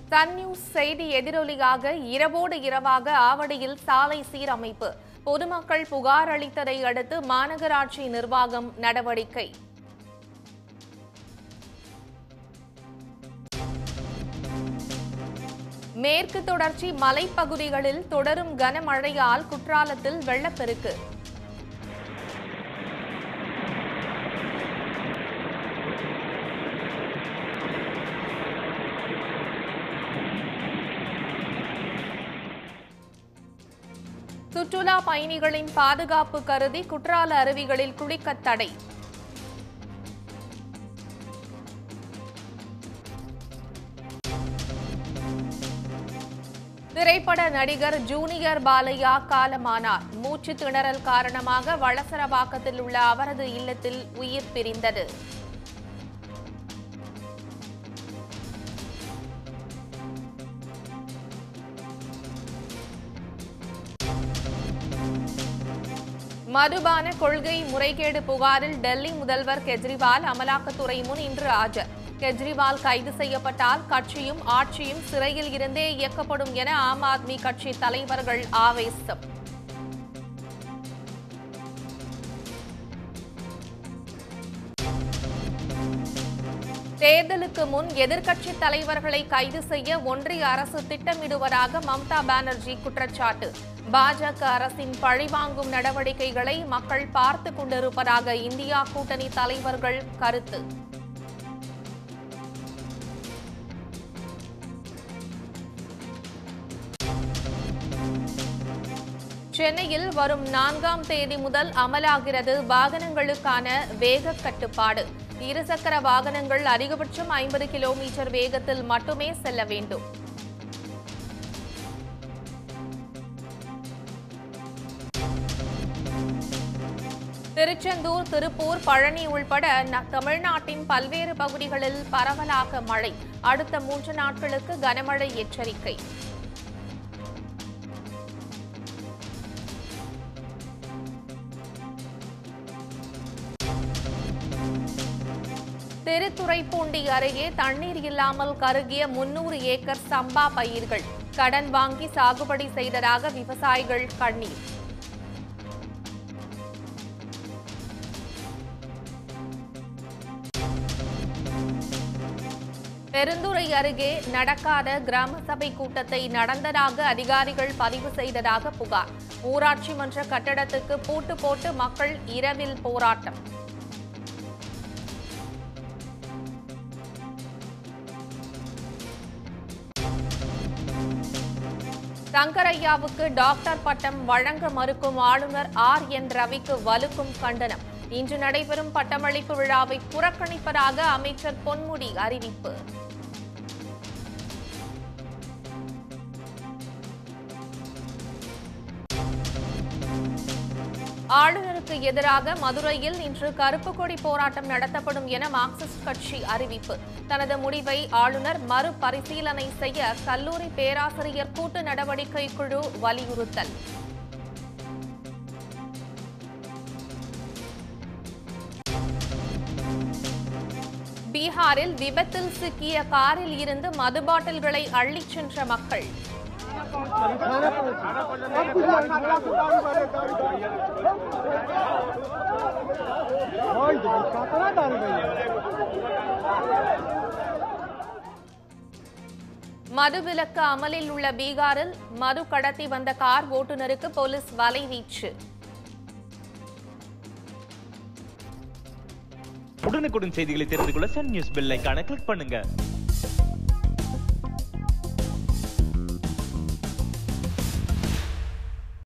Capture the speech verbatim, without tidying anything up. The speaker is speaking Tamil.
சன் நியூஸ் செய்தி எதிரொலியாக இரவோடு இரவாக ஆவடியில் சாலை சீரமைப்பு. பொதுமக்கள் புகார் அளித்ததை அடுத்து மாநகராட்சி நிர்வாகம் நடவடிக்கை. மேற்கு தொடர்ச்சி மலைப்பகுதிகளில் தொடரும் கனமழையால் குற்றாலத்தில் வெள்ளப்பெருக்கு. சுற்றுலா பயணிகளின் பாதுகாப்பு கருதி குற்றால அருவிகளில் குளிக்க தடை. திரைப்பட நடிகர் ஜூனியர் பாலையா காலமானார். மூச்சு திணறல் காரணமாக வளசரவாக்கத்தில் உள்ள அவரது இல்லத்தில் உயிர் பிரிந்தது. மதுபான கொள்கை முறைகேடு புகாரில் டெல்லி முதல்வர் கெஜ்ரிவால் அமலாக்கத்துறை முன் இன்று ஆஜர். கெஜ்ரிவால் கைது செய்யப்பட்டால் கட்சியும் ஆட்சியும் சிறையில் இருந்தே இயக்கப்படும் என ஆம் ஆத்மி கட்சி தலைவர்கள் ஆவேசம். தேர்தலுக்கு முன் எதிர்க்கட்சி தலைவர்களை கைது செய்ய ஒன்றிய அரசு திட்டமிடுவதாக மம்தா பானர்ஜி குற்றச்சாட்டு. பாஜக அரசின் பழிவாங்கும் நடவடிக்கைகளை மக்கள் பார்த்துக் கொண்டிருப்பதாக இந்தியா கூட்டணி தலைவர்கள் கருத்து. சென்னையில் வரும் நான்காம் தேதி முதல் அமலாகிறது வாகனங்களுக்கான வேக கட்டுப்பாடு. இருசக்கர வாகனங்கள் அதிகபட்சம் ஐம்பது கிலோமீட்டர் வேகத்தில் மட்டுமே செல்ல வேண்டும். திருச்செந்தூர், திருப்பூர், பழனி உள்பட தமிழ்நாட்டின் பல்வேறு பகுதிகளில் பரவலாக மழை. அடுத்த மூன்று நாட்களுக்கு கனமழை எச்சரிக்கை. திருத்துறைப்பூண்டி அருகே தண்ணீர் இல்லாமல் கருகிய முன்னூறு ஏக்கர் சம்பா பயிர்கள். கடன் வாங்கி சாகுபடி செய்ததாக விவசாயிகள் கண்ணீர். பெருந்துறை அருகே நடக்காத கிராம சபை கூட்டத்தை நடந்ததாக அதிகாரிகள் பதிவு செய்ததாக புகார். ஊராட்சி மன்ற கட்டடத்துக்கு பூட்டு போட்டு மக்கள் இரவில் போராட்டம். சங்கரையாவுக்கு டாக்டர் பட்டம் வழங்க மறுக்கும் ஆளுநர் ஆர் என் ரவிக்கு வலுக்கும் கண்டனம். இன்று நடைபெறும் பட்டமளிப்பு விழாவை புறக்கணிப்பதாக அமைச்சர் பொன்முடி அறிவிப்பு. ஆளுநருக்கு எதிராக மதுரையில் இன்று கருப்பு கொடி போராட்டம் நடத்தப்படும் என மார்க்சிஸ்ட் கட்சி அறிவிப்பு. தனது முடிவை ஆளுநர் மறுபரிசீலனை செய்ய கல்லூரி பேராசிரியர் கூட்டு நடவடிக்கை குழு வலியுறுத்தல். பீகாரில் விபத்தில் சிக்கிய காரில் இருந்து மது பாட்டில்களை அள்ளிச் சென்ற மக்கள். மதுவிலக்கு அமலில் உள்ள பீகாரில் மது கடத்தி வந்த கார் ஓட்டுநருக்கு போலீஸ் வலைவீச்சு. உடனுக்குடன் செய்திகளை தெரிந்து கொள்ள சன் நியூஸ் பெல் ஐகானை கிளிக் பண்ணுங்க.